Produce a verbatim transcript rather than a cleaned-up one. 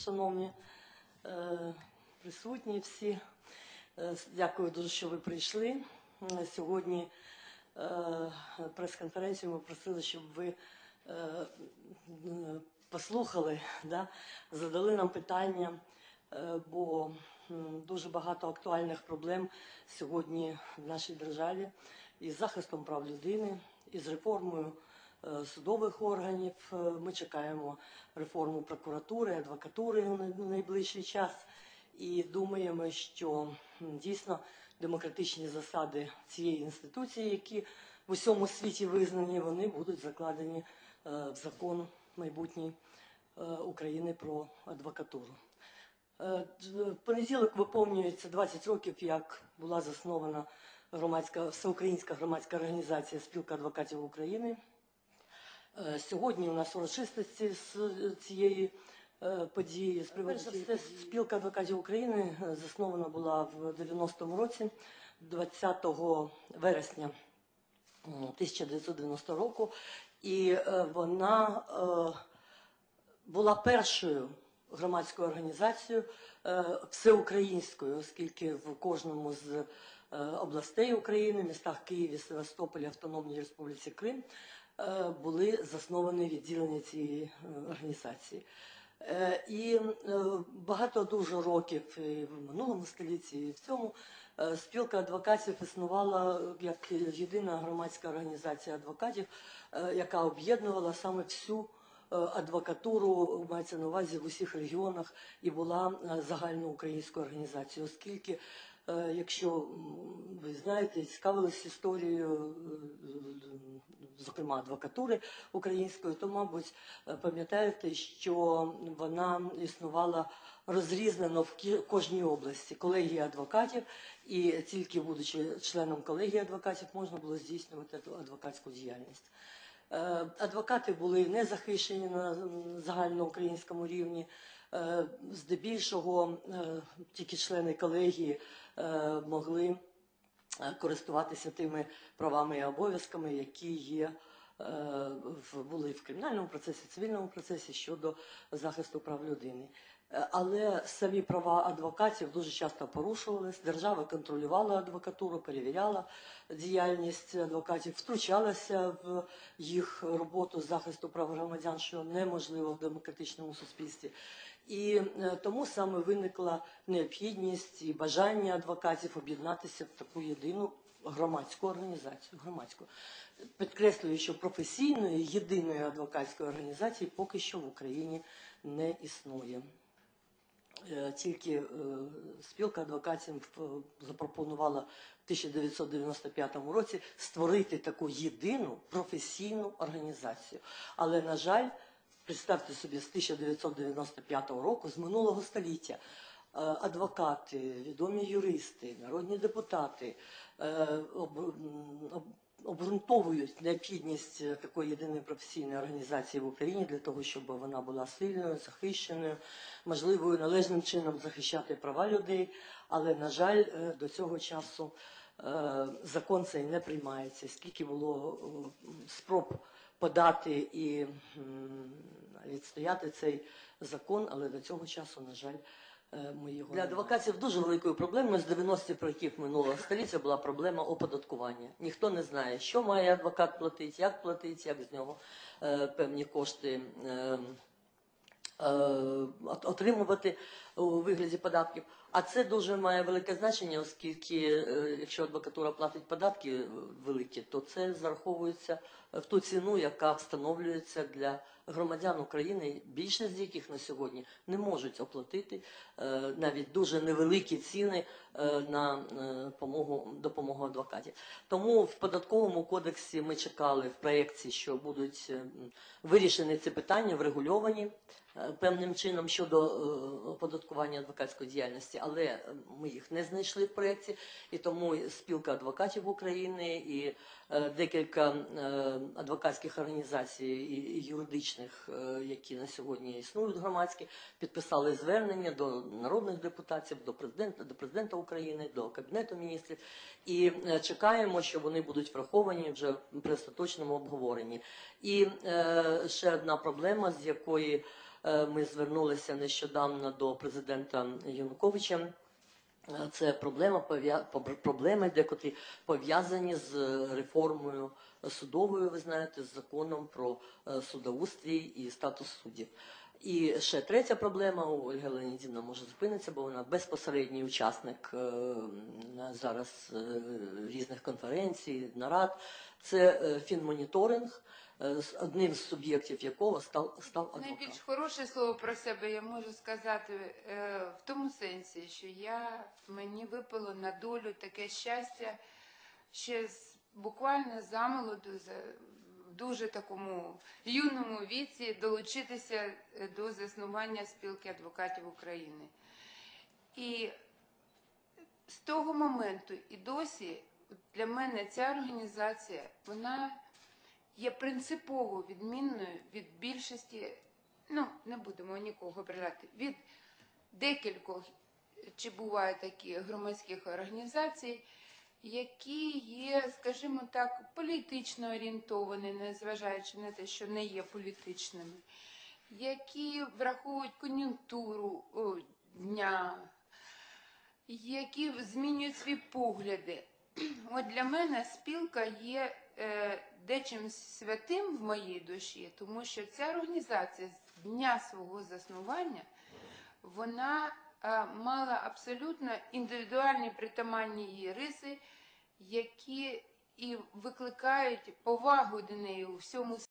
шановні е, присутні всі. Е, дякую дуже, що ви прийшли. Е, сьогодні е, прес-конференцію ми просили, щоб ви е, послухали, да, задали нам питання, е, бо м, дуже багато актуальних проблем сьогодні в нашій державі із захистом прав людини, із реформою судових органів. Ми чекаємо реформу прокуратури, адвокатури у найближчий час і думаємо, що дійсно демократичні засади цієї інституції, які в усьому світі визнані, вони будуть закладені в закон майбутній України про адвокатуру. В понеділок виповнюється двадцять років, як була заснована громадська, всеукраїнська громадська організація «Спілка адвокатів України». Сьогодні у нас урочистості з цієї події. Перш за все, Спілка адвокатів України заснована була в дев'яностому році, двадцятого вересня тисяча дев'ятсот дев'яностого року, і вона була першою громадською організацією всеукраїнською, оскільки в кожному з областей України, містах Києві, Севастополі, Автономній Республіці Крим, були засновані відділення цієї організації. І багато дуже років і в минулому столітті, і в цьому спілка адвокатів існувала як єдина громадська організація адвокатів, яка об'єднувала саме всю адвокатуру, мається на увазі в усіх регіонах, і була загальноукраїнською організацією, оскільки, якщо ви знаєте, цікавились історією, зокрема адвокатури української, то, мабуть, пам'ятаєте, що вона існувала розрізнено в кожній області. Колегія адвокатів, і тільки будучи членом колегії адвокатів, можна було здійснювати адвокатську діяльність. Адвокати були не захищені на загальноукраїнському рівні, здебільшого тільки члени колегії могли користуватися тими правами і обов'язками, які є, були в кримінальному процесі, цивільному процесі щодо захисту прав людини. Але самі права адвокатів дуже часто порушувалися, держава контролювала адвокатуру, перевіряла діяльність адвокатів, втручалася в їх роботу захисту прав громадян, що неможливо в демократичному суспільстві. І тому саме виникла необхідність і бажання адвокатів об'єднатися в таку єдину громадську організацію. Громадську. Підкреслюю, що професійної єдиної адвокатської організації поки що в Україні не існує. Тільки спілка адвокатів запропонувала в тисяча дев'ятсот дев'яносто п'ятому році створити таку єдину професійну організацію. Але, на жаль, представте собі, з тисяча дев'ятсот дев'яносто п'ятого року, з минулого століття, адвокати, відомі юристи, народні депутати обґрунтовують необхідність такої єдиної професійної організації в Україні для того, щоб вона була сильною, захищеною, можливою належним чином захищати права людей. Але, на жаль, до цього часу закон цей не приймається. Скільки було спроб подати і відстояти цей закон, але до цього часу, на жаль, ми його... Для адвокатів дуже великою проблемою з дев'яностих років минулого століття була проблема оподаткування. Ніхто не знає, що має адвокат платити, як платити, як з нього е, певні кошти е, е, отримувати у вигляді податків. А це дуже має велике значення, оскільки, е, якщо адвокатура платить податки великі, то це зараховується в ту ціну, яка встановлюється для громадян України, більшість з яких на сьогодні не можуть оплатити е, навіть дуже невеликі ціни е, на е, допомогу, допомогу адвокатів. Тому в податковому кодексі ми чекали в проєкті, що будуть е, вирішені ці питання, врегульовані е, певним чином щодо е, оподаткування адвокатської діяльності, але ми їх не знайшли в проєкті, і тому спілка адвокатів України і е, декілька е, адвокатських організацій і, і юридичних, які на сьогодні існують громадські, підписали звернення до народних депутатів, до президента, до президента України, до Кабінету міністрів. І чекаємо, що вони будуть враховані вже при остаточному обговоренні. І е, ще одна проблема, з якої Е, Ми звернулися нещодавно до президента Януковича. Е, Це проблема, пов'я- поб- проблеми, декотрі пов'язані з реформою судовою, ви знаєте, з законом про е, судоустрій і статус суддів. І ще третя проблема, у Ольга Леонідівна може зупинитися, бо вона безпосередній учасник е, зараз е, різних конференцій, нарад. Це е, фінмоніторинг, е, з одним з суб'єктів якого став, став адвокат. Найбільш хороше слово про себе я можу сказати е, в тому сенсі, що я, мені випало на долю таке щастя ще з, буквально замолоду, за, в дуже такому юному віці долучитися до заснування спілки адвокатів України. І з того моменту і досі для мене ця організація, вона є принципово відмінною від більшості, ну, не будемо нікого брати, від декількох, чи бувають такі громадських організацій, які є, скажімо так, політично орієнтовані, незважаючи на те, що не є політичними, які враховують кон'юнктуру о, дня, які змінюють свої погляди. От для мене спілка є е, дечим святим в моїй душі, тому що ця організація з дня свого заснування, вона е, мала абсолютно індивідуальні притаманні її риси, які і викликають повагу до неї у всьому